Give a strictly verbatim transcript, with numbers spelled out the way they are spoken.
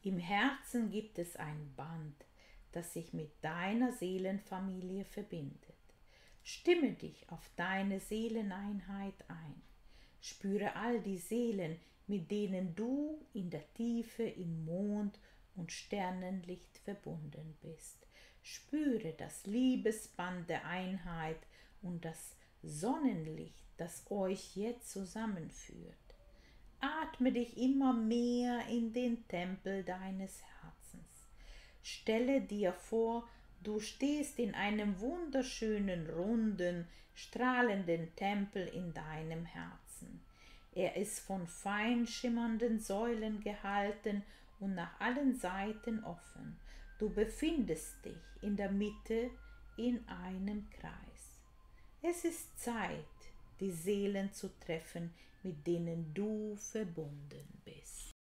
Im Herzen gibt es ein Band, das sich mit deiner Seelenfamilie verbindet. Stimme dich auf deine Seeleneinheit ein. Spüre all die Seelen, mit denen du in der Tiefe im Mond- und Sternenlicht verbunden bist. Spüre das Liebesband der Einheit und das Sonnenlicht, das euch jetzt zusammenführt. Atme dich immer mehr in den Tempel deines Herzens. Stelle dir vor, du stehst in einem wunderschönen, runden, strahlenden Tempel in deinem Herzen. Er ist von fein schimmernden Säulen gehalten und nach allen Seiten offen. Du befindest dich in der Mitte in einem Kreis. Es ist Zeit, die Seelen zu treffen, mit denen du verbunden bist.